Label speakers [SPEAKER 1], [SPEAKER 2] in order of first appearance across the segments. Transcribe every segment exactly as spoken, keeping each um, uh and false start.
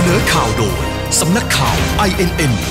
[SPEAKER 1] นอข่าวโดยสำนักข่าว ไอ เอ็น เอ็น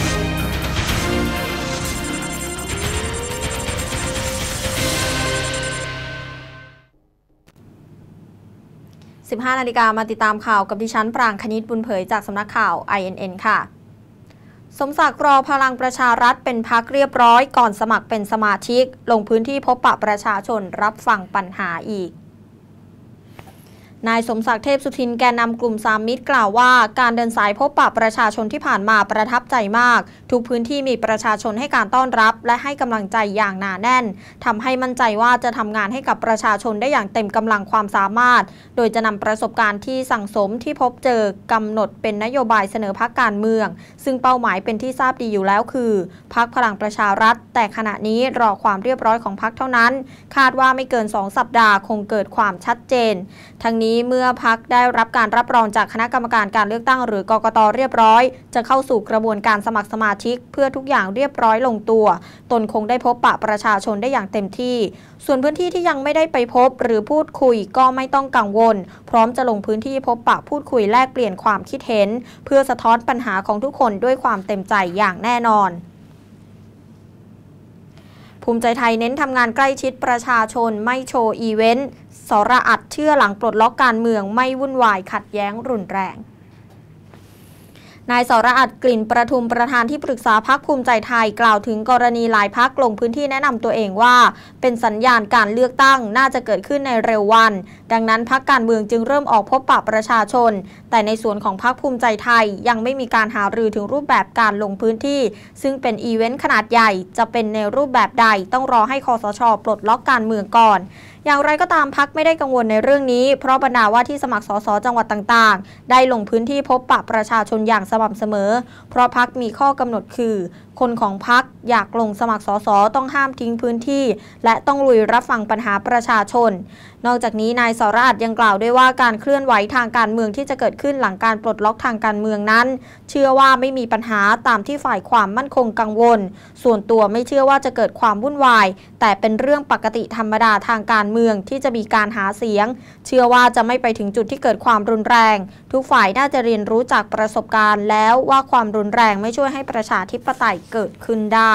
[SPEAKER 2] สิบห้านาฬิกามาติดตามข่าวกับดิฉันปรางคณิตบุญเผยจากสำนักข่าว ไอ เอ็น เอ็น ค่ะสมศักดิ์รอพลังประชารัฐเป็นพรรคเรียบร้อยก่อนสมัครเป็นสมาชิกลงพื้นที่พบปะประชาชนรับฟังปัญหาอีกนายสมศักดิ์เทพสุทินแกนนำกลุ่มสามมิตรกล่าวว่าการเดินสายพบปะประชาชนที่ผ่านมาประทับใจมากทุกพื้นที่มีประชาชนให้การต้อนรับและให้กำลังใจอย่างหนาแน่นทำให้มั่นใจว่าจะทำงานให้กับประชาชนได้อย่างเต็มกำลังความสามารถโดยจะนำประสบการณ์ที่สั่งสมที่พบเจอกำหนดเป็นนโยบายเสนอพรรคการเมืองซึ่งเป้าหมายเป็นที่ทราบดีอยู่แล้วคือพรรคพลังประชารัฐแต่ขณะนี้รอความเรียบร้อยของพรรคเท่านั้นคาดว่าไม่เกินสองสัปดาห์คงเกิดความชัดเจนทั้งนี้เมื่อพรรคได้รับการรับรองจากคณะกรรมการการเลือกตั้งหรือกกต.เรียบร้อยจะเข้าสู่กระบวนการสมัครสมาชิกเพื่อทุกอย่างเรียบร้อยลงตัวตนคงได้พบปะประชาชนได้อย่างเต็มที่ส่วนพื้นที่ที่ยังไม่ได้ไปพบหรือพูดคุยก็ไม่ต้องกังวลพร้อมจะลงพื้นที่พบปะพูดคุยแลกเปลี่ยนความคิดเห็นเพื่อสะท้อนปัญหาของทุกคนด้วยความเต็มใจอย่างแน่นอนภูมิใจไทยเน้นทำงานใกล้ชิดประชาชนไม่โชว์อีเวนต์สรอัตเชื่อหลังปลดล็อกการเมืองไม่วุ่นวายขัดแย้งรุนแรงนายสรอัตกลิ่นประทุมประธานที่ปรึกษาพรรคภูมิใจไทยกล่าวถึงกรณีหลายพรรคลงพื้นที่แนะนำตัวเองว่าเป็นสัญญาณการเลือกตั้งน่าจะเกิดขึ้นในเร็ววันดังนั้นพรรคการเมืองจึงเริ่มออกพบปะประชาชนแต่ในส่วนของพรรคภูมิใจไทยยังไม่มีการหารือถึงรูปแบบการลงพื้นที่ซึ่งเป็นอีเวนต์ขนาดใหญ่จะเป็นในรูปแบบใดต้องรอให้คสช.ปลดล็อกการเมืองก่อนอย่างไรก็ตามพรรคไม่ได้กังวลในเรื่องนี้เพราะบรรดาว่าที่สมัครสสจังหวัดต่างๆได้ลงพื้นที่พบปะประชาชนอย่างสม่ำเสมอเพราะพรรคมีข้อกำหนดคือคนของพรรคอยากลงสมัครสสต้องห้ามทิ้งพื้นที่และต้องลุยรับฟังปัญหาประชาชนนอกจากนี้นายสรอัตยังกล่าวด้วยว่าการเคลื่อนไหวทางการเมืองที่จะเกิดขึ้นหลังการปลดล็อกทางการเมืองนั้นเชื่อว่าไม่มีปัญหาตามที่ฝ่ายความมั่นคงกังวลส่วนตัวไม่เชื่อว่าจะเกิดความวุ่นวายแต่เป็นเรื่องปกติธรรมดาทางการเมืองที่จะมีการหาเสียงเชื่อว่าจะไม่ไปถึงจุดที่เกิดความรุนแรงทุกฝ่ายน่าจะเรียนรู้จากประสบการณ์แล้วว่าความรุนแรงไม่ช่วยให้ประชาธิปไตยเกิดขึ้นได้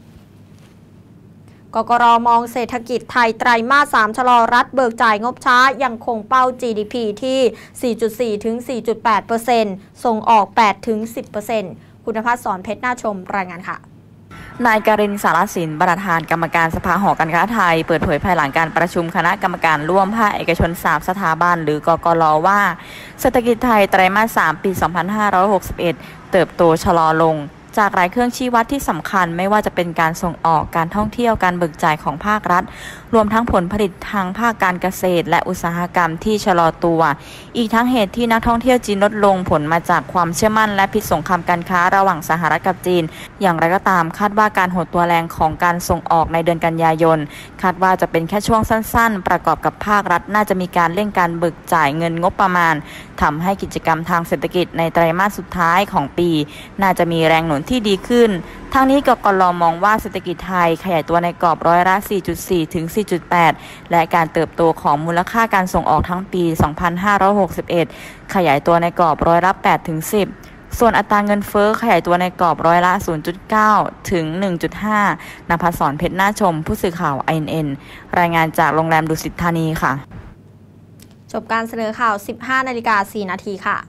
[SPEAKER 2] กกร.มองเศรษฐกิจไทยไตรมาสสามชะลอรัฐเบิกจ่ายงบช้ายังคงเป้า จี ดี พี ที่ สี่จุดสี่ ถึง สี่จุดแปดเปอร์เซ็นต์ ส่งออก แปด ถึง สิบเปอร์เซ็นต์ คุณภัสสรเพชรน่าชมรายงานค่ะ
[SPEAKER 3] นายการิน สารสินประธานกรรมการสภาหอการค้าไทยเปิดเผยภายหลังการประชุมคณะกรรมการร่วมภาคเอกชนสามสถาบันหรือกกร.ว่าเศรษฐกิจไทยไตรมาสสามปี สองพันห้าร้อยหกสิบเอ็ด เติบโตชะลอลงจากหลายเครื่องชี้วัดที่สำคัญไม่ว่าจะเป็นการส่งออกการท่องเที่ยวการเบิกจ่ายของภาครัฐรวมทั้งผลผลิตทางภาคการเกษตรและอุตสาหกรรมที่ชะลอตัวอีกทั้งเหตุที่นักท่องเที่ยวจีนลดลงผลมาจากความเชื่อมั่นและพิษสงครามการค้าระหว่างสหรัฐกับจีนอย่างไรก็ตามคาดว่าการหดตัวแรงของการส่งออกในเดือนกันยายนคาดว่าจะเป็นแค่ช่วงสั้นๆประกอบกับภาครัฐน่าจะมีการเร่งการเบิกจ่ายเงินงบประมาณทำให้กิจกรรมทางเศรษฐกิจในไตรมาสสุดท้ายของปีน่าจะมีแรงหนุนที่ดีขึ้นทางนี้กกร.มองว่าเศรษฐกิจไทยขยายตัวในกรอบร้อยละ สี่จุดสี่ ถึง สี่จุดแปด และการเติบโตของมูลค่าการส่งออกทั้งปี สองพันห้าร้อยหกสิบเอ็ด ขยายตัวในกรอบร้อยละ แปด ถึง สิบ ส่วนอัตราเงินเฟ้อขยายตัวในกรอบร้อยละ ศูนย์จุดเก้า ถึง หนึ่งจุดห้า ณภัสสรเพชรน่าชมผู้สื่อข่าว ไอ เอ็น เอ็น รายงานจากโรงแรมดุสิตธานีค่ะ
[SPEAKER 2] จบการเสนอข่าว สิบห้านาฬิกาสี่นาทีค่ะ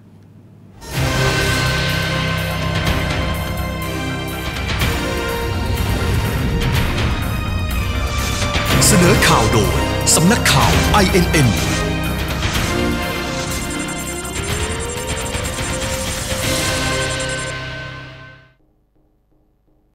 [SPEAKER 1] เสนอข่าวโดยสำนักข่าว ไอ เอ็น เอ็น